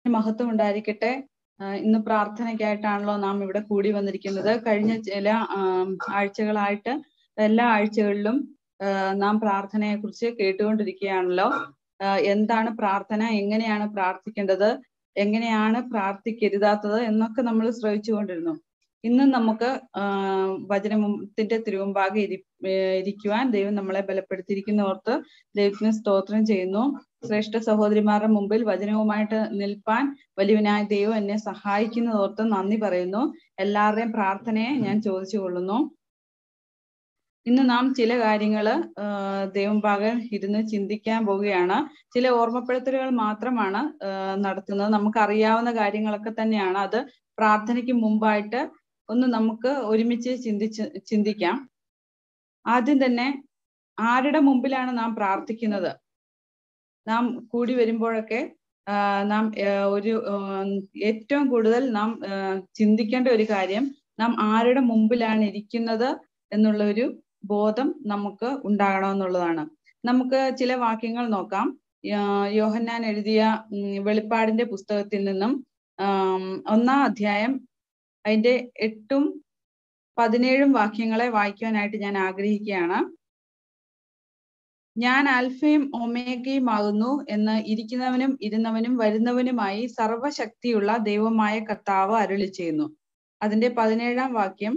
മഹത്വം ഉണ്ടായിരിക്കട്ടെ. ഇന്ന് പ്രാർത്ഥനയ്ക്കായിട്ടാണല്ലോ നാം ഇവിടെ കൂടി വന്നിരിക്കുന്നത്. കഴിഞ്ഞ ചില ആഴ്ചകളായിട്ട് എല്ലാ ആഴ്ചകളിലും നാം പ്രാർത്ഥനയെ കുറിച്ച് കേട്ടുകൊണ്ടിരിക്കുകയാണല്ലോ. എന്താണ് പ്രാർത്ഥന, എങ്ങനെയാണ് പ്രാർത്ഥിക്കേണ്ടത്, എങ്ങനെയാണ് പ്രാർത്ഥിക്കരുതാത്തത് എന്നൊക്കെ നമ്മൾ ശ്രവിച്ചുകൊണ്ടിരുന്നു. ഇന്നും നമുക്ക് വചനത്തിന്റെ തിരുമുമ്പാകെ ഇരിക്കുവാൻ ദൈവം നമ്മളെ ബലപ്പെടുത്തിയിരിക്കുന്നോർത്ത് ദൈവത്തിന് സ്തോത്രം ചെയ്യുന്നു. ശ്രേഷ്ഠ സഹോദരിമാരുടെ മുമ്പിൽ വചനവുമായിട്ട് നിൽപ്പാൻ വലിയവനായ ദൈവം എന്നെ സഹായിക്കുന്നതോർത്ത് നന്ദി പറയുന്നു. എല്ലാവരുടെയും പ്രാർത്ഥനയെ ഞാൻ ചോദിച്ചു കൊള്ളുന്നു. ഇന്ന് നാം ചില കാര്യങ്ങള് ദൈവമുമ്പാകെ ഇരുന്ന് ചിന്തിക്കാൻ പോവുകയാണ്. ചില ഓർമ്മപ്പെടുത്തലുകൾ മാത്രമാണ് നടത്തുന്നത്. നമുക്കറിയാവുന്ന കാര്യങ്ങളൊക്കെ തന്നെയാണ്. അത് പ്രാർത്ഥനയ്ക്ക് മുമ്പായിട്ട് ഒന്ന് നമുക്ക് ഒരുമിച്ച് ചിന്തിക്കാം. ആദ്യം തന്നെ ആരുടെ മുമ്പിലാണ് നാം പ്രാർത്ഥിക്കുന്നത്? നാം കൂടി വരുമ്പോഴൊക്കെ നാം ഏറ്റവും കൂടുതൽ നാം ചിന്തിക്കേണ്ട ഒരു കാര്യം, നാം ആരുടെ മുമ്പിലാണ് ഇരിക്കുന്നത് എന്നുള്ള ഒരു ബോധം നമുക്ക് ഉണ്ടാകണമെന്നുള്ളതാണ്. നമുക്ക് ചില വാക്യങ്ങൾ നോക്കാം. യോഹന്നാൻ എഴുതിയ വെളിപ്പാടിന്റെ പുസ്തകത്തിൽ നിന്നും 1-ാം അധ്യായം അതിന്റെ 8ഉം 17ഉം വാക്യങ്ങളെ വായിക്കുവാനായിട്ട് ഞാൻ ആഗ്രഹിക്കുകയാണ്. ഞാൻ ആൽഫയും ഒമേഗയും ആകുന്നു എന്ന് ഇരിക്കുന്നവനും ഇരുന്നവനും വരുന്നവനുമായി സർവശക്തിയുള്ള ദൈവമായ കർത്താവ് അരുളി ചെയ്യുന്നു. അതിന്റെ 17-ാം വാക്യം,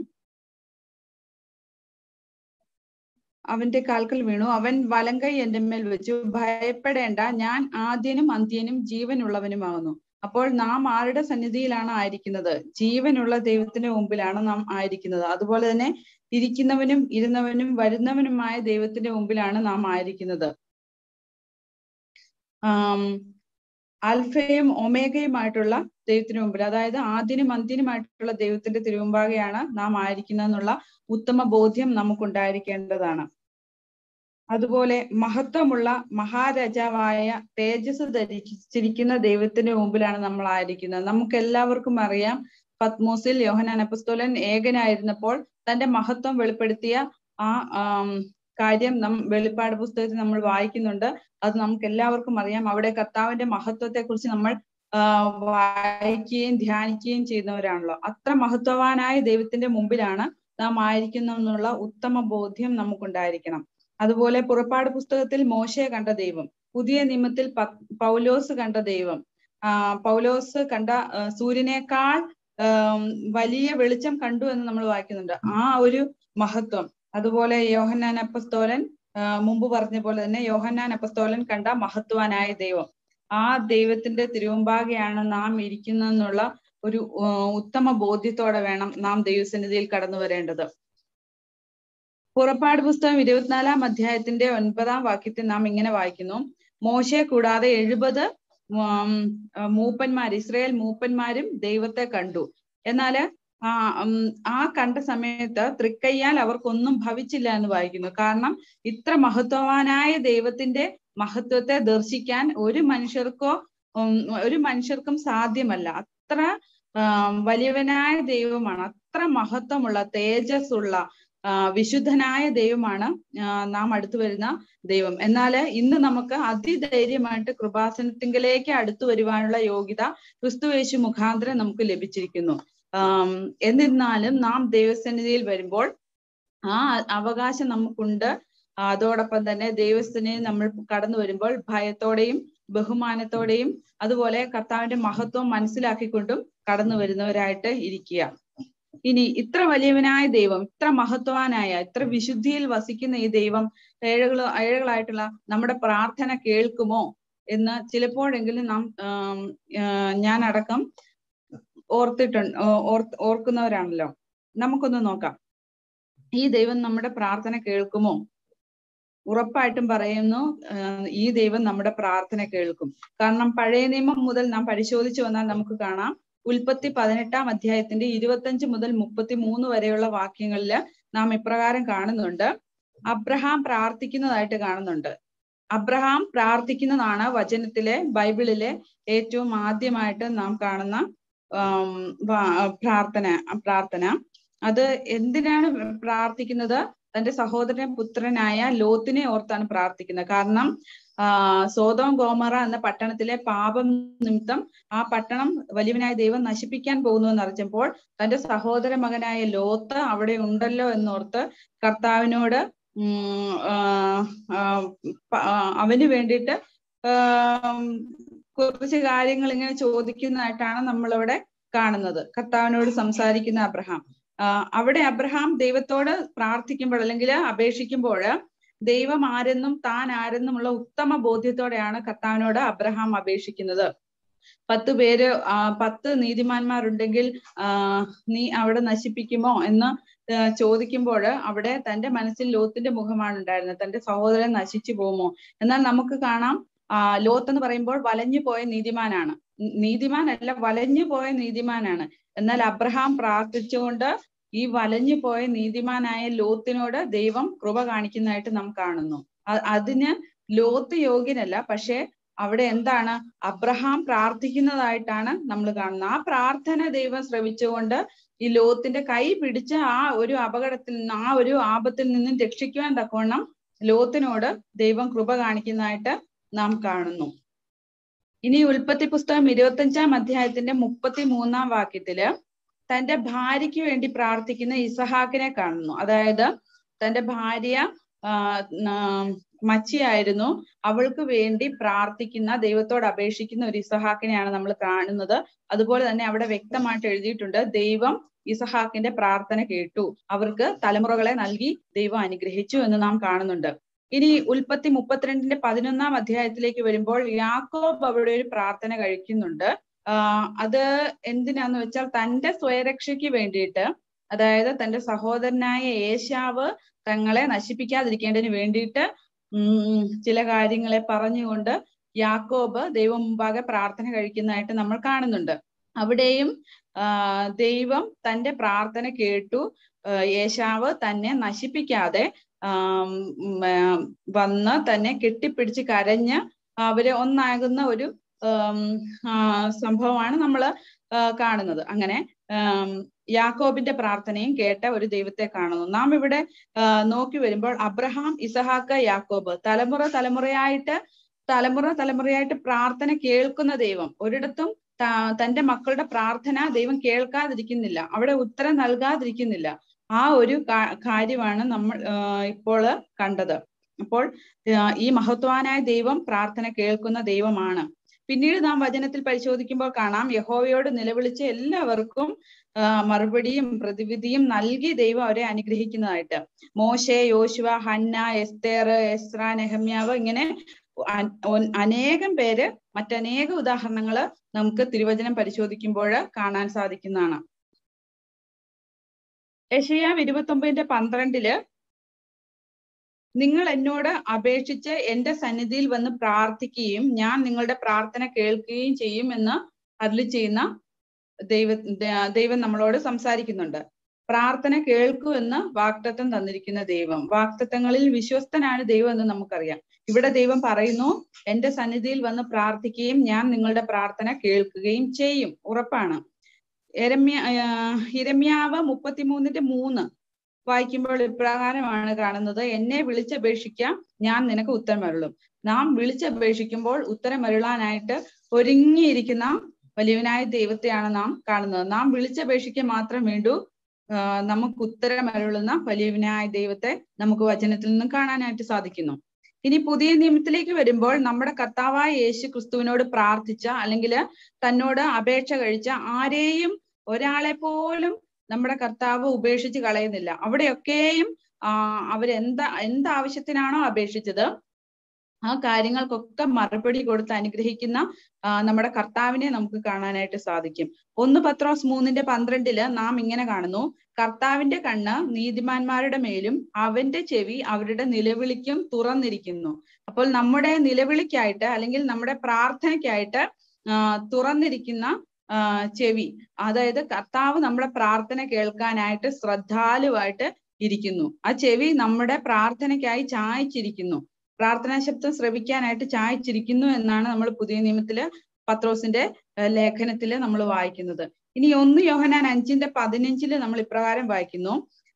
അവന്റെ കാൽക്കൽ വീണു, അവൻ വലങ്കൈ എന്റെ മേൽ വെച്ചു, ഭയപ്പെടേണ്ട, ഞാൻ ആദ്യനും അന്ത്യനും ജീവനുള്ളവനുമാകുന്നു. അപ്പോൾ നാം ആരുടെ സന്നിധിയിലാണ് ആയിരിക്കുന്നത്? ജീവനുള്ള ദൈവത്തിന്റെ മുമ്പിലാണ് നാം ആയിരിക്കുന്നത്. അതുപോലെ തന്നെ ഇരിക്കുന്നവനും ഇരുന്നവനും വരുന്നവനുമായ ദൈവത്തിന്റെ മുമ്പിലാണ് നാം ആയിരിക്കുന്നത്. ആൽഫയും ഒമേഗയുമായിട്ടുള്ള ദൈവത്തിന് മുമ്പിൽ, അതായത് ആദ്യനും അന്ത്യനുമായിട്ടുള്ള ദൈവത്തിന്റെ തിരുമുമ്പാകെയാണ് നാം ആയിരിക്കുന്നതെന്നുള്ള ഉത്തമ ബോധ്യം നമുക്കുണ്ടായിരിക്കേണ്ടതാണ്. അതുപോലെ മഹത്വമുള്ള മഹാരാജാവായ തേജസ് ധരിച്ചിരിക്കുന്ന ദൈവത്തിന്റെ മുമ്പിലാണ് നമ്മൾ ആയിരിക്കുന്നത്. നമുക്ക് എല്ലാവർക്കും അറിയാം, പത്മോസിൽ യോഹന്നാൻ അപ്പോസ്തലൻ ഏകനായിരുന്നപ്പോൾ തന്റെ മഹത്വം വെളിപ്പെടുത്തിയ ആ കാര്യം വെളിപ്പാട് പുസ്തകത്തിൽ നമ്മൾ വായിക്കുന്നുണ്ട്. അത് നമുക്ക് എല്ലാവർക്കും അറിയാം. അവിടെ കർത്താവിന്റെ മഹത്വത്തെ കുറിച്ച് നമ്മൾ വായിക്കുകയും ധ്യാനിക്കുകയും ചെയ്യുന്നവരാണല്ലോ. അത്ര മഹത്വവാനായ ദൈവത്തിന്റെ മുമ്പിലാണ് നാം ആയിരിക്കുന്നെന്നുള്ള ഉത്തമ ബോധ്യം നമുക്കുണ്ടായിരിക്കണം. അതുപോലെ പുറപ്പാട് പുസ്തകത്തിൽ മോശയെ കണ്ട ദൈവം, പുതിയ നിയമത്തിൽ പൗലോസ് കണ്ട ദൈവം, പൗലോസ് കണ്ട സൂര്യനേക്കാൾ വലിയ വെളിച്ചം കണ്ടു എന്ന് നമ്മൾ വായിക്കുന്നുണ്ട്. ആ ഒരു മഹത്വം. അതുപോലെ യോഹന്നാൻ അപ്പോസ്തലൻ മുമ്പ് പറഞ്ഞ പോലെ തന്നെ യോഹന്നാൻ അപ്പോസ്തലൻ കണ്ട മഹത്വാനായ ദൈവം, ആ ദൈവത്തിന്റെ തിരുമുമ്പാകെയാണ് നാം ഇരിക്കുന്നതെന്നുള്ള ഒരു ഉത്തമ ബോധ്യത്തോടെ വേണം നാം ദൈവസന്നിധിയിൽ കടന്നു വരേണ്ടത്. പുറപ്പാട് പുസ്തകം 24-ാം അധ്യായത്തിന്റെ 9-ാം വാക്യത്തിൽ നാം ഇങ്ങനെ വായിക്കുന്നു, മോശയെ കൂടാതെ 70 മൂപ്പന്മാർ, ഇസ്രായേൽ മൂപ്പന്മാരും ദൈവത്തെ കണ്ടു. എന്നാല് ആ കണ്ട സമയത്ത് തൃക്കയ്യാൽ അവർക്കൊന്നും ഭവിച്ചില്ല എന്ന് വായിക്കുന്നു. കാരണം ഇത്ര മഹത്വവാനായ ദൈവത്തിന്റെ മഹത്വത്തെ ദർശിക്കാൻ ഒരു മനുഷ്യർക്കും സാധ്യമല്ല. അത്ര വലിയവനായ ദൈവമാണ്, അത്ര മഹത്വമുള്ള തേജസ്സുള്ള വിശുദ്ധനായ ദൈവമാണ് നാം അടുത്തു വരുന്ന ദൈവം. എന്നാല് ഇന്ന് നമുക്ക് അതിധൈര്യമായിട്ട് കൃപാസനത്തിങ്കിലേക്ക് അടുത്തു വരുവാനുള്ള യോഗ്യത ക്രിസ്തുയേശു മുഖാന്തരം നമുക്ക് ലഭിച്ചിരിക്കുന്നു. എന്നിരുന്നാലും നാം ദൈവസന്നിധിയിൽ വരുമ്പോൾ ആ അവകാശം നമുക്കുണ്ട്. അതോടൊപ്പം തന്നെ ദൈവസന്നിധിയിൽ നമ്മൾ കടന്നു വരുമ്പോൾ ഭയത്തോടെയും ബഹുമാനത്തോടെയും അതുപോലെ കർത്താവിന്റെ മഹത്വം മനസ്സിലാക്കിക്കൊണ്ടും കടന്നു വരുന്നവരായിട്ട് ഇരിക്കുക. ഇനി ഇത്ര വലിയവനായ ദൈവം, ഇത്ര മഹത്വാനായ, ഇത്ര വിശുദ്ധിയിൽ വസിക്കുന്ന ഈ ദൈവം ഏഴകളായിട്ടുള്ള നമ്മുടെ പ്രാർത്ഥന കേൾക്കുമോ എന്ന് ചിലപ്പോഴെങ്കിലും ഞാൻ അടക്കം ഓർക്കുന്നവരാണല്ലോ. നമുക്കൊന്ന് നോക്കാം, ഈ ദൈവം നമ്മുടെ പ്രാർത്ഥന കേൾക്കുമോ? ഉറപ്പായിട്ടും പറയുന്നു, ഈ ദൈവം നമ്മുടെ പ്രാർത്ഥന കേൾക്കും. കാരണം പഴയ നിയമം മുതൽ നാം പരിശോധിച്ചു വന്നാൽ നമുക്ക് കാണാം, ഉൽപ്പത്തി 18-ാം അധ്യായത്തിന്റെ 25 മുതൽ 33 വരെയുള്ള വാക്യങ്ങളിൽ നാം ഇപ്രകാരം കാണുന്നുണ്ട്. അബ്രഹാം പ്രാർത്ഥിക്കുന്നതായിട്ട് കാണുന്നുണ്ട്. അബ്രഹാം പ്രാർത്ഥിക്കുന്നതാണ് വചനത്തിലെ, ബൈബിളിലെ ഏറ്റവും ആദ്യമായിട്ട് നാം കാണുന്ന പ്രാർത്ഥന. അത് എന്തിനാണ് പ്രാർത്ഥിക്കുന്നത്? തന്റെ സഹോദരൻ പുത്രനായ ലോത്തിനെ ഓർത്താണ് പ്രാർത്ഥിക്കുന്നത്. കാരണം സോദോം ഗോമറ എന്ന പട്ടണത്തിലെ പാപം നിമിത്തം ആ പട്ടണം വലിയവനായ ദൈവം നശിപ്പിക്കാൻ പോകുന്നു എന്നറിഞ്ഞപ്പോൾ തന്റെ സഹോദര മകനായ ലോത്ത് അവിടെ ഉണ്ടല്ലോ എന്നോർത്ത് കർത്താവിനോട് അവന് വേണ്ടിയിട്ട് കുറച്ച് കാര്യങ്ങൾ ഇങ്ങനെ ചോദിക്കുന്നതായിട്ടാണ് നമ്മളിവിടെ കാണുന്നത്. കർത്താവിനോട് സംസാരിക്കുന്ന അബ്രഹാം. അവിടെ അബ്രഹാം ദൈവത്തോട് പ്രാർത്ഥിക്കുമ്പോൾ അല്ലെങ്കിൽ അപേക്ഷിക്കുമ്പോൾ ദൈവം ആരെന്നും താൻ ആരെന്നുമുള്ള ഉത്തമ ബോധ്യത്തോടെയാണ് കർത്താവിനോട് അബ്രഹാം അപേക്ഷിക്കുന്നത്. 10 നീതിമാന്മാരുണ്ടെങ്കിൽ നീ അവിടെ നശിപ്പിക്കുമോ എന്ന് ചോദിക്കുമ്പോൾ അവിടെ തന്റെ മനസ്സിൽ ലോത്തിന്റെ മുഖമാണ് ഉണ്ടായിരുന്നത്. തന്റെ സഹോദരൻ നശിച്ചു പോകുമോ? എന്നാൽ നമുക്ക് കാണാം ലോത്ത് എന്ന് പറയുമ്പോൾ വലഞ്ഞു പോയ നീതിമാനാണ്. നീതിമാനല്ല, വലഞ്ഞു പോയ നീതിമാനാണ്. എന്നാൽ അബ്രഹാം പ്രാർത്ഥിച്ചുകൊണ്ട് ഈ വലഞ്ഞു പോയ നീതിമാനായ ലോത്തിനോട് ദൈവം കൃപ കാണിക്കുന്നതായിട്ട് നാം കാണുന്നു. അതിന് ലോത്ത് യോഗ്യനല്ല, പക്ഷെ അവിടെ എന്താണ് അബ്രഹാം പ്രാർത്ഥിക്കുന്നതായിട്ടാണ് നമ്മൾ കാണുന്നത്. ആ പ്രാർത്ഥന ദൈവം ശ്രവിച്ചുകൊണ്ട് ഈ ലോത്തിന്റെ കൈ പിടിച്ച് ആ ഒരു അപകടത്തിൽ നിന്ന്, ആ ഒരു ആപത്തിൽ നിന്നും രക്ഷിക്കുവാൻ തക്കവണ്ണം ലോത്തിനോട് ദൈവം കൃപ കാണിക്കുന്നതായിട്ട് നാം കാണുന്നു. ഇനി ഉൽപ്പത്തി പുസ്തകം 25-ാം അധ്യായത്തിന്റെ 33-ാം വാക്യത്തില് തന്റെ ഭാര്യയ്ക്ക് വേണ്ടി പ്രാർത്ഥിക്കുന്ന ഇസഹാക്കിനെ കാണുന്നു. അതായത് തന്റെ ഭാര്യ മച്ചിയായിരുന്നു, അവൾക്ക് വേണ്ടി പ്രാർത്ഥിക്കുന്ന, ദൈവത്തോട് അപേക്ഷിക്കുന്ന ഒരു ഇസഹാക്കിനെയാണ് നമ്മൾ കാണുന്നത്. അതുപോലെ തന്നെ അവിടെ വ്യക്തമായിട്ട് എഴുതിയിട്ടുണ്ട്, ദൈവം ഇസഹാക്കിന്റെ പ്രാർത്ഥന കേട്ടു, അവർക്ക് തലമുറകളെ നൽകി ദൈവം അനുഗ്രഹിച്ചു എന്ന് നാം കാണുന്നുണ്ട്. ഇനി ഉൽപ്പത്തി 32-ന്റെ 11-ാം അധ്യായത്തിലേക്ക് വരുമ്പോൾ യാക്കോബ് അവിടെ ഒരു പ്രാർത്ഥന കഴിക്കുന്നുണ്ട്. അത് എന്തിനാന്ന് വെച്ചാൽ തന്റെ സ്വയരക്ഷയ്ക്ക് വേണ്ടിയിട്ട്, അതായത് തന്റെ സഹോദരനായ ഏശാവ് തങ്ങളെ നശിപ്പിക്കാതിരിക്കേണ്ടതിന് വേണ്ടിയിട്ട് ചില കാര്യങ്ങളെ പറഞ്ഞുകൊണ്ട് യാക്കോബ് ദൈവം മുമ്പാകെ പ്രാർത്ഥന കഴിക്കുന്നതായിട്ട് നമ്മൾ കാണുന്നുണ്ട്. അവിടെയും ദൈവം തന്റെ പ്രാർത്ഥന കേട്ടു. ഏശാവ് തന്നെ നശിപ്പിക്കാതെ വന്ന് തന്നെ കെട്ടിപ്പിടിച്ച് കരഞ്ഞ് അവര് ഒന്നാകുന്ന ഒരു സംഭവമാണ് നമ്മൾ കാണുന്നത്. അങ്ങനെ യാക്കോബിന്റെ പ്രാർത്ഥനയും കേട്ട ഒരു ദൈവത്തെ കാണുന്നു. നാം ഇവിടെ നോക്കി വരുമ്പോൾ അബ്രഹാം, ഇസഹാക്ക്, യാക്കോബ് തലമുറയായിട്ട് പ്രാർത്ഥന കേൾക്കുന്ന ദൈവം. ഒരിടത്തും തന്റെ മക്കളുടെ പ്രാർത്ഥന ദൈവം കേൾക്കാതിരിക്കുന്നില്ല, അവിടെ ഉത്തരം നൽകാതിരിക്കുന്നില്ല. ആ ഒരു കാര്യമാണ് നമ്മൾ ഇപ്പോൾ കണ്ടത്. അപ്പോൾ ഈ മഹത്വാനായ ദൈവം പ്രാർത്ഥന കേൾക്കുന്ന ദൈവമാണ്. പിന്നീട് നാം വചനത്തിൽ പരിശോധിക്കുമ്പോൾ കാണാം, യഹോവയോട് നിലവിളിച്ച് എല്ലാവർക്കും മറുപടിയും പ്രതിവിധിയും നൽകി ദൈവം അവരെ അനുഗ്രഹിക്കുന്നതായിട്ട്. മോശെ, യോശുവ, ഹന്ന, എസ്തേർ, എസ്രാ, നെഹമ്യാവ്, ഇങ്ങനെ അനേകം പേര്, മറ്റനേക ഉദാഹരണങ്ങള് നമുക്ക് തിരുവചനം പരിശോധിക്കുമ്പോൾ കാണാൻ സാധിക്കുന്നതാണ്. യെശയ്യാവ് 29:12 നിങ്ങൾ എന്നോട് അപേക്ഷിച്ച് എന്റെ സന്നിധിയിൽ വന്ന് പ്രാർത്ഥിക്കുകയും ഞാൻ നിങ്ങളുടെ പ്രാർത്ഥന കേൾക്കുകയും ചെയ്യും എന്ന് അരുളി ചെയ്യുന്ന ദൈവം നമ്മളോട് സംസാരിക്കുന്നുണ്ട്. പ്രാർത്ഥന കേൾക്കൂ എന്ന് വാഗ്ദത്തം തന്നിരിക്കുന്ന ദൈവം, വാഗ്ദത്തങ്ങളിൽ വിശ്വസ്തനാണ് ദൈവം എന്ന് നമുക്കറിയാം. ഇവിടെ ദൈവം പറയുന്നു, എന്റെ സന്നിധിയിൽ വന്ന് പ്രാർത്ഥിക്കുകയും ഞാൻ നിങ്ങളുടെ പ്രാർത്ഥന കേൾക്കുകയും ചെയ്യും. ഉറപ്പാണ്. യിരെമ്യാവ് 33:3 വായിക്കുമ്പോൾ ഇപ്രകാരമാണ് കാണുന്നത്, എന്നെ വിളിച്ചപേക്ഷിക്കാം, ഞാൻ നിനക്ക് ഉത്തരമരുളും. നാം വിളിച്ചപേക്ഷിക്കുമ്പോൾ ഉത്തരമരുളാനായിട്ട് ഒരുങ്ങിയിരിക്കുന്ന വലിയവനായ ദൈവത്തെയാണ് നാം കാണുന്നത്. നാം വിളിച്ചപേക്ഷിക്കുക മാത്രം വേണ്ടൂ, നമുക്ക് ഉത്തരമരുളുന്ന വലിയവനായ ദൈവത്തെ നമുക്ക് വചനത്തിൽ നിന്നും കാണാനായിട്ട് സാധിക്കുന്നു. ഇനി പുതിയ നിയമത്തിലേക്ക് വരുമ്പോൾ നമ്മുടെ കർത്താവായ യേശു ക്രിസ്തുവിനോട് പ്രാർത്ഥിച്ച, അല്ലെങ്കിൽ തന്നോട് അപേക്ഷ കഴിച്ച ആരെയും ഒരാളെ പോലും നമ്മുടെ കർത്താവ് ഉപേക്ഷിച്ച് കളയുന്നില്ല. അവിടെയൊക്കെയും എന്താവശ്യത്തിനാണോ അപേക്ഷിച്ചത് ആ കാര്യങ്ങൾക്കൊക്കെ മറുപടി കൊടുത്ത് അനുഗ്രഹിക്കുന്ന നമ്മുടെ കർത്താവിനെ നമുക്ക് കാണാനായിട്ട് സാധിക്കും. 1 പത്രോസ് 3:12 നാം ഇങ്ങനെ കാണുന്നു, കർത്താവിന്റെ കണ്ണ് നീതിമാന്മാരുടെ മേലും അവന്റെ ചെവി അവരുടെ നിലവിളിക്കും തുറന്നിരിക്കുന്നു. അപ്പോൾ നമ്മുടെ നിലവിളിക്കായിട്ട്, അല്ലെങ്കിൽ നമ്മുടെ പ്രാർത്ഥനയ്ക്കായിട്ട് തുറന്നിരിക്കുന്ന ചെവി, അതായത് കർത്താവ് നമ്മുടെ പ്രാർത്ഥന കേൾക്കാനായിട്ട് ശ്രദ്ധാലുവായിട്ട് ഇരിക്കുന്നു. ആ ചെവി നമ്മുടെ പ്രാർത്ഥനയ്ക്കായി ചായ്ച്ചിരിക്കുന്നു, പ്രാർത്ഥനാ ശബ്ദം ശ്രവിക്കാനായിട്ട് ചായ്ച്ചിരിക്കുന്നു എന്നാണ് നമ്മൾ പുതിയ നിയമത്തില് പത്രോസിന്റെ ലേഖനത്തില് നമ്മൾ വായിക്കുന്നത്. ഇനി 1 യോഹന്നാൻ 5:15 നമ്മൾ ഇപ്രകാരം വായിക്കുന്നു,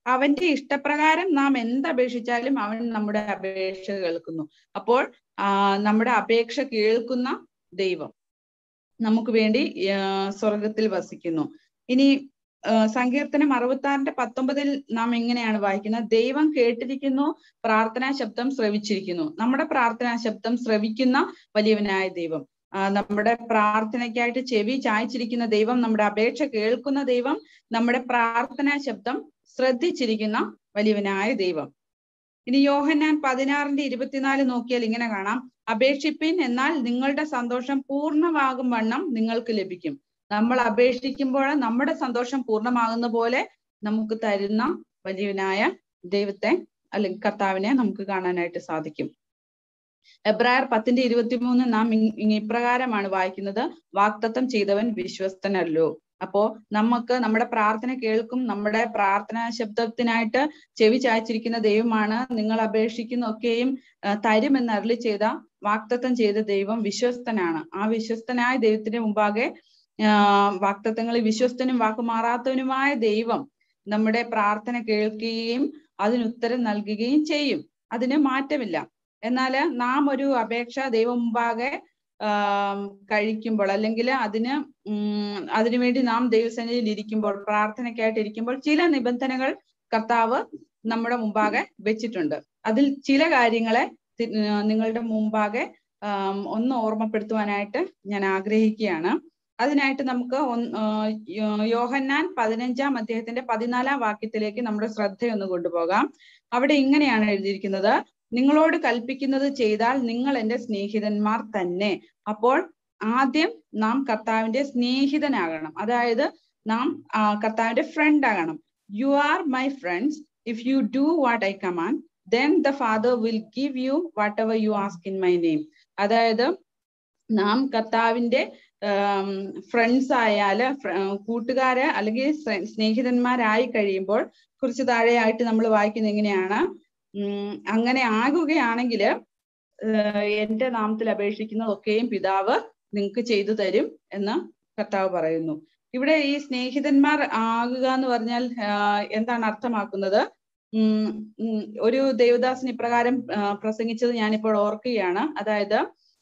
അവന്റെ ഇഷ്ടപ്രകാരം നാം എന്തപേക്ഷിച്ചാലും അവൻ നമ്മുടെ അപേക്ഷ കേൾക്കുന്നു. അപ്പോൾ നമ്മുടെ അപേക്ഷ കേൾക്കുന്ന ദൈവം നമുക്ക് വേണ്ടി സ്വർഗത്തിൽ വസിക്കുന്നു. ഇനി സങ്കീർത്തനം 66:19 നാം എങ്ങനെയാണ് വായിക്കുന്നത്? ദൈവം കേട്ടിരിക്കുന്നു, പ്രാർത്ഥനാ ശബ്ദം ശ്രവിച്ചിരിക്കുന്നു. നമ്മുടെ പ്രാർത്ഥനാ ശബ്ദം ശ്രവിക്കുന്ന വലിയവനായ ദൈവം, നമ്മുടെ പ്രാർത്ഥനയ്ക്കായിട്ട് ചെവി ചായ്ച്ചിരിക്കുന്ന ദൈവം, നമ്മുടെ അപേക്ഷ കേൾക്കുന്ന ദൈവം, നമ്മുടെ പ്രാർത്ഥനാ ശബ്ദം ശ്രദ്ധിച്ചിരിക്കുന്ന വലിയവനായ ദൈവം. ഇനി യോഹന്നാൻ 16:24 നോക്കിയാൽ ഇങ്ങനെ കാണാം, അപേക്ഷിപ്പിൻ, എന്നാൽ നിങ്ങളുടെ സന്തോഷം പൂർണ്ണമാകും വണ്ണം നിങ്ങൾക്ക് ലഭിക്കും. നമ്മൾ അപേക്ഷിക്കുമ്പോൾ നമ്മുടെ സന്തോഷം പൂർണ്ണമാകുന്ന പോലെ നമുക്ക് തരുന്ന വലിയവനായ ദൈവത്തെ അല്ലെങ്കിൽ കർത്താവിനെ നമുക്ക് കാണാനായിട്ട് സാധിക്കും. എബ്രായർ 10:23 നാം ഇപ്രകാരമാണ് വായിക്കുന്നത്, വാഗ്ദത്തം ചെയ്തവൻ വിശ്വസ്തനല്ലോ. അപ്പോ നമുക്ക് നമ്മുടെ പ്രാർത്ഥന കേൾക്കും, നമ്മുടെ പ്രാർത്ഥനാ ശബ്ദത്തിനായിട്ട് ചെവി ചായ്ച്ചിരിക്കുന്ന ദൈവമാണ്. നിങ്ങൾ അപേക്ഷിക്കുന്നൊക്കെയും തരുമെന്ന് അരുളി ചെയ്ത, വാഗ്ദത്തം ചെയ്ത ദൈവം വിശ്വസ്തനാണ്. ആ വിശ്വസ്തനായ ദൈവത്തിന്റെ മുമ്പാകെ വാഗ്ദത്തങ്ങളിൽ വിശ്വസ്തനും വാക്കുമാറാത്തവനുമായ ദൈവം നമ്മുടെ പ്രാർത്ഥന കേൾക്കുകയും അതിനുത്തരം നൽകുകയും ചെയ്യും. അതിന് മാറ്റമില്ല. എന്നാൽ നാം ഒരു അപേക്ഷ ദൈവം മുമ്പാകെ കഴിക്കുമ്പോൾ, അല്ലെങ്കിൽ അതിനുവേണ്ടി നാം ദൈവസന്നിധിയിൽ ഇരിക്കുമ്പോൾ, പ്രാർത്ഥനയ്ക്കായിട്ട് ഇരിക്കുമ്പോൾ, ചില നിബന്ധനകൾ കർത്താവ് നമ്മുടെ മുമ്പാകെ വെച്ചിട്ടുണ്ട്. അതിൽ ചില കാര്യങ്ങളെ നിങ്ങളുടെ മുമ്പാകെ ഒന്ന് ഓർമ്മപ്പെടുത്തുവാനായിട്ട് ഞാൻ ആഗ്രഹിക്കുകയാണ്. അതിനായിട്ട് നമുക്ക് യോഹന്നാൻ 15-ാം വാക്യത്തിലേക്ക് നമ്മുടെ ശ്രദ്ധയൊന്ന് കൊണ്ടുപോകാം. അവിടെ ഇങ്ങനെയാണ് എഴുതിയിരിക്കുന്നത്, നിങ്ങളോട് കൽപ്പിക്കുന്നത് ചെയ്താൽ നിങ്ങൾ എൻ്റെ സ്നേഹിതന്മാർ തന്നെ. അപ്പോൾ ആദ്യം നാം കർത്താവിന്റെ സ്നേഹിതനാകണം, അതായത് നാം കർത്താവിന്റെ ഫ്രണ്ട് ആകണം. You are my friends if you do what I command, then the Father will give you whatever you ask in my name. അതായത് നാം കർത്താവിന്റെ ഫ്രണ്ട്സ് ആയാല്, കൂട്ടുകാര് അല്ലെങ്കിൽ സ്നേഹിതന്മാരായി കഴിയുമ്പോൾ കുറച്ച് താഴെയായിട്ട് നമ്മൾ വായിക്കുന്നത് എങ്ങനെയാണ്, അങ്ങനെ ആകുകയാണെങ്കിൽ എന്റെ നാമത്തിൽ അപേക്ഷിക്കുന്നതൊക്കെയും പിതാവ് നിങ്ങൾക്ക് ചെയ്തു തരും എന്ന് കർത്താവ് പറയുന്നു. ഇവിടെ ഈ സ്നേഹിതന്മാർ ആകുക എന്ന് പറഞ്ഞാൽ എന്താണ് അർത്ഥമാക്കുന്നത്? ഒരു ദേവദാസൻ ഇപ്രകാരം പ്രസംഗിച്ചത് ഞാനിപ്പോൾ ഓർക്കുകയാണ്. അതായത്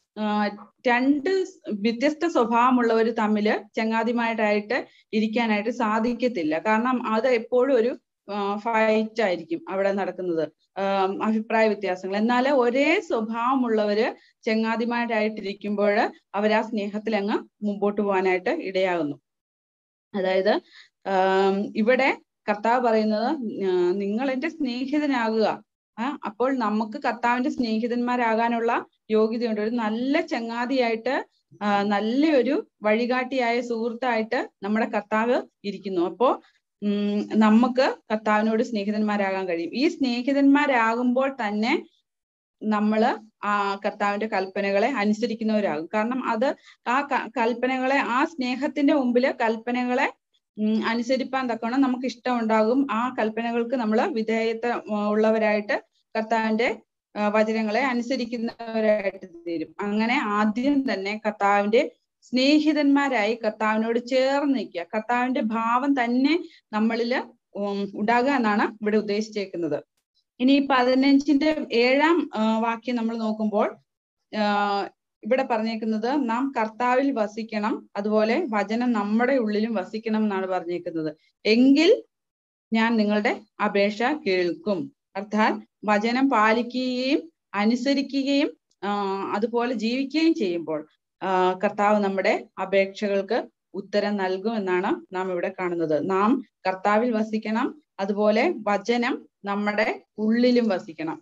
രണ്ട് വ്യത്യസ്ത സ്വഭാവമുള്ളവർ തമ്മില് ചങ്ങാതിമാരായിട്ട് ഇരിക്കാനായിട്ട് സാധിക്കത്തില്ല. കാരണം അത് എപ്പോഴും ഒരു ഫൈറ്റ് ആയിരിക്കും അവിടെ നടക്കുന്നത്, അഭിപ്രായ വ്യത്യാസങ്ങൾ. എന്നാൽ ഒരേ സ്വഭാവമുള്ളവര് ചങ്ങാതിമാരായിട്ടിരിക്കുമ്പോൾ അവർ ആ സ്നേഹത്തിൽ അങ്ങ് മുമ്പോട്ട് പോകാനായിട്ട് ഇടയാകുന്നു. അതായത് ഇവിടെ കർത്താവ് പറയുന്നത്, നിങ്ങൾ എൻ്റെ സ്നേഹിതനാകുക. അപ്പോൾ നമുക്ക് കർത്താവിന്റെ സ്നേഹിതന്മാരാകാനുള്ള യോഗ്യതയുണ്ട്. ഒരു നല്ല ചങ്ങാതിയായിട്ട്, നല്ലൊരു വഴികാട്ടിയായ സുഹൃത്തായിട്ട് നമ്മുടെ കർത്താവ് ഇരിക്കുന്നു. അപ്പോ നമുക്ക് കർത്താവിനോട് സ്നേഹിതന്മാരാകാൻ കഴിയും. ഈ സ്നേഹിതന്മാരാകുമ്പോൾ തന്നെ നമ്മള് ആ കർത്താവിന്റെ കൽപ്പനകളെ അനുസരിക്കുന്നവരാകും. കാരണം അത് ആ കൽപ്പനകളെ, ആ സ്നേഹത്തിന്റെ മുമ്പില് കൽപ്പനകളെ അനുസരിപ്പാൻ തക്കവണ്ണം നമുക്ക് ഇഷ്ടം ഉണ്ടാകും. ആ കൽപ്പനകൾക്ക് നമ്മൾ വിധേയത്വം ഉള്ളവരായിട്ട് കർത്താവിന്റെ വചനങ്ങളെ അനുസരിക്കുന്നവരായിട്ട് തീരും. അങ്ങനെ ആദ്യം തന്നെ കർത്താവിന്റെ സ്നേഹിതന്മാരായി കർത്താവിനോട് ചേർന്ന് നിൽക്കുക, കർത്താവിന്റെ ഭാവം തന്നെ നമ്മളില് ഉണ്ടാകുക എന്നാണ് ഇവിടെ ഉദ്ദേശിച്ചേക്കുന്നത്. ഇനി 15-ാം വാക്യം നമ്മൾ നോക്കുമ്പോൾ ഇവിടെ പറഞ്ഞേക്കുന്നത്, നാം കർത്താവിൽ വസിക്കണം, അതുപോലെ വചനം നമ്മുടെ ഉള്ളിലും വസിക്കണം എന്നാണ് പറഞ്ഞേക്കുന്നത്. എങ്കിൽ ഞാൻ നിങ്ങളുടെ അപേക്ഷ കേൾക്കും. അർത്ഥാൽ വചനം പാലിക്കുകയും അനുസരിക്കുകയും അതുപോലെ ജീവിക്കുകയും ചെയ്യുമ്പോൾ കർത്താവ് നമ്മുടെ അപേക്ഷകൾക്ക് ഉത്തരം നൽകും എന്നാണ് നാം ഇവിടെ കാണുന്നത്. നാം കർത്താവിൽ വസിക്കണം, അതുപോലെ വചനം നമ്മുടെ ഉള്ളിലും വസിക്കണം.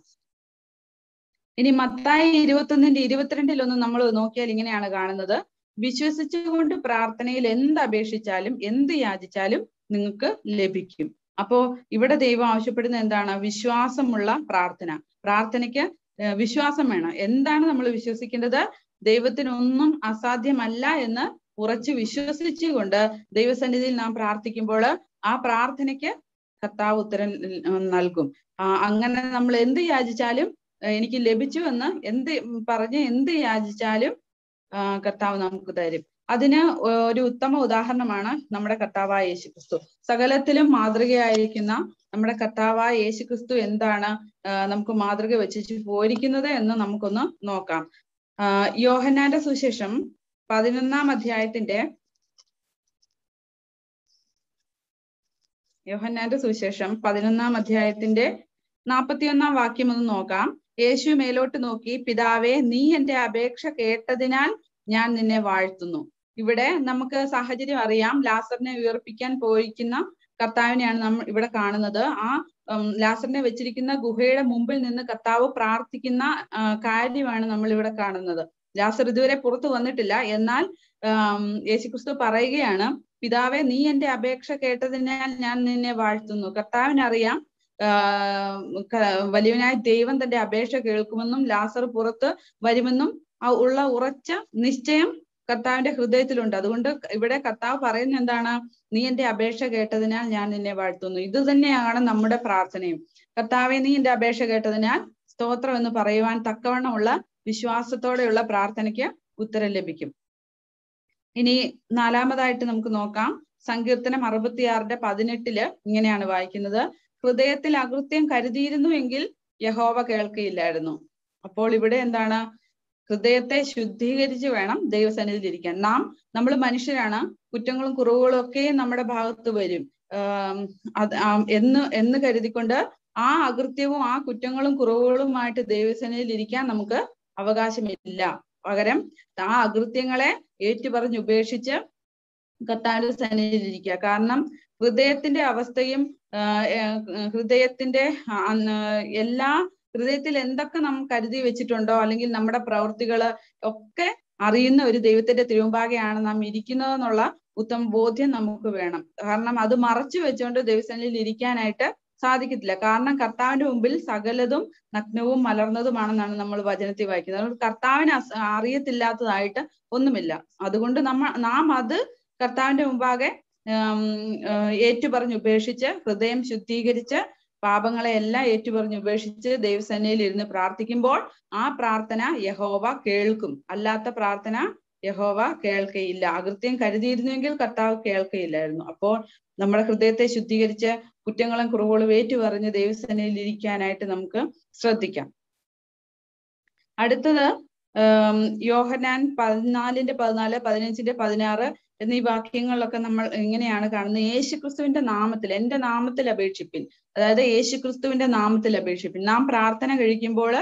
ഇനി മത്തായി 21:22 നമ്മൾ നോക്കിയാൽ ഇങ്ങനെയാണ് കാണുന്നത്, വിശ്വസിച്ചുകൊണ്ട് പ്രാർത്ഥനയിൽ എന്ത് അപേക്ഷിച്ചാലും എന്ത് യാചിച്ചാലും നിങ്ങൾക്ക് ലഭിക്കും. അപ്പോ ഇവിടെ ദൈവം ആവശ്യപ്പെടുന്നത് എന്താണ്? വിശ്വാസമുള്ള പ്രാർത്ഥന. പ്രാർത്ഥനയ്ക്ക് വിശ്വാസം വേണം. എന്താണ് നമ്മൾ വിശ്വസിക്കേണ്ടത്? ദൈവത്തിനൊന്നും അസാധ്യമല്ല എന്ന് ഉറച്ചു വിശ്വസിച്ചുകൊണ്ട് ദൈവസന്നിധിയിൽ നാം പ്രാർത്ഥിക്കുമ്പോൾ ആ പ്രാർത്ഥനയ്ക്ക് കർത്താവ് ഉത്തരം നൽകും. അങ്ങനെ നമ്മൾ എന്ത് യാചിച്ചാലും എനിക്ക് ലഭിച്ചു എന്ന് എന്ത് യാചിച്ചാലും കർത്താവ് നമുക്ക് തരും. അതിന് ഒരു ഉത്തമ ഉദാഹരണമാണ് നമ്മുടെ കർത്താവായ യേശുക്രിസ്തു. സകലത്തിലും മാതൃകയായിരിക്കുന്ന നമ്മുടെ കർത്താവായ യേശുക്രിസ്തു എന്താണ് നമുക്ക് മാതൃക വെച്ച് പോയിരിക്കുന്നത് എന്ന് നമുക്കൊന്ന് നോക്കാം. യോഹന്നാന്റെ സുവിശേഷം 11-ാം അധ്യായത്തിന്റെ യോഹന്നാന്റെ സുവിശേഷം 11-ാം അധ്യായത്തിന്റെ 41-ാം വാക്യം ഒന്ന് നോക്കാം. യേശു മേലോട്ട് നോക്കി, പിതാവേ, നീ എന്റെ അപേക്ഷ കേട്ടതിനാൽ ഞാൻ നിന്നെ വാഴ്ത്തുന്നു. ഇവിടെ നമുക്ക് സാഹചര്യം അറിയാം. ലാസറിനെ ഉയർപ്പിക്കാൻ പോയിരിക്കുന്ന കർത്താവിനെയാണ് നമ്മൾ ഇവിടെ കാണുന്നത്. ആ ലാസറിനെ വെച്ചിരിക്കുന്ന ഗുഹയുടെ മുമ്പിൽ നിന്ന് കർത്താവ് പ്രാർത്ഥിക്കുന്ന കാര്യമാണ് നമ്മൾ ഇവിടെ കാണുന്നത്. ലാസർ ഇതുവരെ പുറത്തു വന്നിട്ടില്ല. എന്നാൽ യേശുക്രിസ്തു പറയുകയാണ്, പിതാവേ, നീ എന്റെ അപേക്ഷ കേട്ടതിനാൽ ഞാൻ നിന്നെ വാഴ്ത്തുന്നു. കർത്താവിനറിയാം വലിയവനായ ദൈവം തന്റെ അപേക്ഷ കേൾക്കുമെന്നും ലാസർ പുറത്ത് വരുമെന്നും ഉള്ള ഉറച്ച നിശ്ചയം കർത്താവിന്റെ ഹൃദയത്തിലുണ്ട്. അതുകൊണ്ട് ഇവിടെ കർത്താവ് പറയുന്ന എന്താണ്? നീ എന്റെ അപേക്ഷ കേട്ടതിനാൽ ഞാൻ നിന്നെ വാഴ്ത്തുന്നു. ഇത് തന്നെയാണ് നമ്മുടെ പ്രാർത്ഥനയും. കർത്താവെ, നീ എന്റെ അപേക്ഷ കേട്ടതിനാൽ സ്തോത്രം എന്ന് പറയുവാൻ തക്കവണ്ണമുള്ള വിശ്വാസത്തോടെയുള്ള പ്രാർത്ഥനയ്ക്ക് ഉത്തരം ലഭിക്കും. ഇനി 4-മതായിട്ട് നമുക്ക് നോക്കാം. സങ്കീർത്തനം 66:18 ഇങ്ങനെയാണ് വായിക്കുന്നത്, ഹൃദയത്തിൽ അകൃത്യം കരുതിയിരുന്നുവെങ്കിൽ യഹോവ കേൾക്കുകയില്ലായിരുന്നു. അപ്പോൾ ഇവിടെ എന്താണ്? ഹൃദയത്തെ ശുദ്ധീകരിച്ച് വേണം ദൈവസന്നിധിയിൽ ഇരിക്കാൻ. നമ്മൾ മനുഷ്യരാണ്, കുറ്റങ്ങളും കുറവുകളും ഒക്കെ നമ്മുടെ ഭാഗത്ത് വരും എന്ന് കരുതിക്കൊണ്ട് ആ അകൃത്യവും ആ കുറ്റങ്ങളും കുറവുകളുമായിട്ട് ദൈവസന്നിധിയിൽ ഇരിക്കാൻ നമുക്ക് അവകാശമില്ല. പകരം ആ അകൃത്യങ്ങളെ ഏറ്റുപറഞ്ഞ് ഉപേക്ഷിച്ച് കർത്താവിന്റെ സന്നിധിയിൽ ഇരിക്കുക. കാരണം ഹൃദയത്തിന്റെ അവസ്ഥയും ഹൃദയത്തിന്റെ ഹൃദയത്തിൽ എന്തൊക്കെ നാം കരുതി വെച്ചിട്ടുണ്ടോ, അല്ലെങ്കിൽ നമ്മുടെ പ്രവൃത്തികള് ഒക്കെ അറിയുന്ന ഒരു ദൈവത്തിന്റെ തിരുമുമ്പാകെയാണ് നാം ഇരിക്കുന്നതെന്നുള്ള ഉത്തമ ബോധ്യം നമുക്ക് വേണം. കാരണം അത് മറച്ചു വെച്ചുകൊണ്ട് ദൈവസന്നിധിയിൽ ഇരിക്കാനായിട്ട് സാധിക്കത്തില്ല. കാരണം കർത്താവിന്റെ മുമ്പിൽ സകലതും നഗ്നവും മലർന്നതുമാണെന്നാണ് നമ്മൾ വചനത്തിൽ വായിക്കുന്നത്. അതുകൊണ്ട് കർത്താവിന് അറിയത്തില്ലാത്തതായിട്ട് ഒന്നുമില്ല. അതുകൊണ്ട് നാം അത് കർത്താവിന്റെ മുമ്പാകെ ഏറ്റുപറഞ്ഞ് ഉപേക്ഷിച്ച്, ഹൃദയം ശുദ്ധീകരിച്ച്, പാപങ്ങളെ എല്ലാം ഏറ്റുപറഞ്ഞ് ഉപേക്ഷിച്ച് ദൈവസന്നിധിയിൽ ഇരുന്ന് പ്രാർത്ഥിക്കുമ്പോൾ ആ പ്രാർത്ഥന യഹോവ കേൾക്കും. അല്ലാത്ത പ്രാർത്ഥന യഹോവ കേൾക്കയില്ല. അകൃത്യം കരുതിയിരുന്നുവെങ്കിൽ കർത്താവ് കേൾക്കയില്ലായിരുന്നു. അപ്പോൾ നമ്മുടെ ഹൃദയത്തെ ശുദ്ധീകരിച്ച് കുറ്റങ്ങളും കുറവുകളും ഏറ്റുപറഞ്ഞ് ദൈവസന്നിധിയിൽ ഇരിക്കാനായിട്ട് നമുക്ക് ശ്രദ്ധിക്കാം. അടുത്തത് യോഹന്നാൻ 14:14, 15:16 എന്നീ വാക്യങ്ങളിലൊക്കെ നമ്മൾ ഇങ്ങനെയാണ് കാണുന്നത്. യേശുക്രിസ്തുവിന്റെ നാമത്തിൽ, എന്റെ നാമത്തിൽ അപേക്ഷിപ്പിൻ. അതായത് യേശുക്രിസ്തുവിന്റെ നാമത്തിൽ അപേക്ഷിപ്പിൻ. നാം പ്രാർത്ഥന കഴിക്കുമ്പോൾ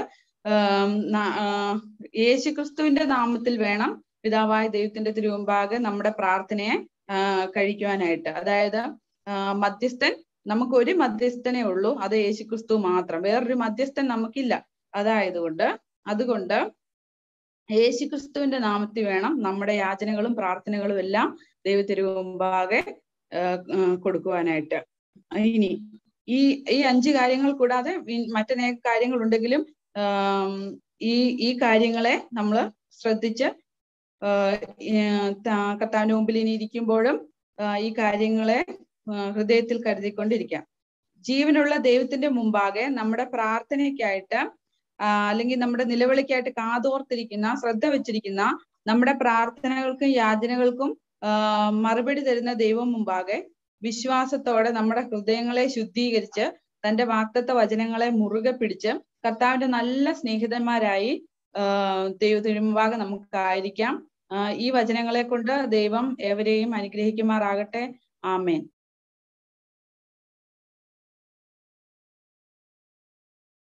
യേശുക്രിസ്തുവിന്റെ നാമത്തിൽ വേണം പിതാവായ ദൈവത്തിന്റെ തിരുമുമ്പാകെ നമ്മുടെ പ്രാർത്ഥനയെ കഴിക്കുവാനായിട്ട്. അതായത് മധ്യസ്ഥൻ, നമുക്ക് ഒരു മധ്യസ്ഥനേ ഉള്ളൂ, അത് യേശുക്രിസ്തു മാത്രം. വേറൊരു മധ്യസ്ഥൻ നമുക്കില്ല. അതുകൊണ്ട് യേശുക്രിസ്തുവിന്റെ നാമത്തിൽ വേണം നമ്മുടെ യാചനകളും പ്രാർത്ഥനകളും എല്ലാം ദൈവത്തിരുമുമ്പാകെ കൊടുക്കുവാനായിട്ട്. ഇനി ഈ 5 കാര്യങ്ങൾ കൂടാതെ മറ്റനേക കാര്യങ്ങളുണ്ടെങ്കിലും ഈ കാര്യങ്ങളെ നമ്മൾ ശ്രദ്ധിച്ച് കർത്താവിന്റെ മുമ്പിൽ ഇനി ഇരിക്കുമ്പോഴും ഈ കാര്യങ്ങളെ ഹൃദയത്തിൽ കരുതിക്കൊണ്ടിരിക്കാം. ജീവനുള്ള ദൈവത്തിന്റെ മുമ്പാകെ നമ്മുടെ പ്രാർത്ഥനയ്ക്കായിട്ട് അല്ലെങ്കിൽ നമ്മുടെ നിലവിളിക്കായിട്ട് കാതോർത്തിരിക്കുന്ന, ശ്രദ്ധ വെച്ചിരിക്കുന്ന, നമ്മുടെ പ്രാർത്ഥനകൾക്കും യാചനകൾക്കും മറുപടി തരുന്ന ദൈവം മുമ്പാകെ വിശ്വാസത്തോടെ നമ്മുടെ ഹൃദയങ്ങളെ ശുദ്ധീകരിച്ച് തന്റെ വാഗ്ദത്ത വചനങ്ങളെ മുറുകെ പിടിച്ച് കർത്താവിന്റെ നല്ല സ്നേഹിതന്മാരായി ദൈവത്തിന് മുമ്പാകെ നമുക്കായിരിക്കാം. ഈ വചനങ്ങളെ കൊണ്ട് ദൈവം ഏവരെയും അനുഗ്രഹിക്കുമാറാകട്ടെ. ആമേൻ.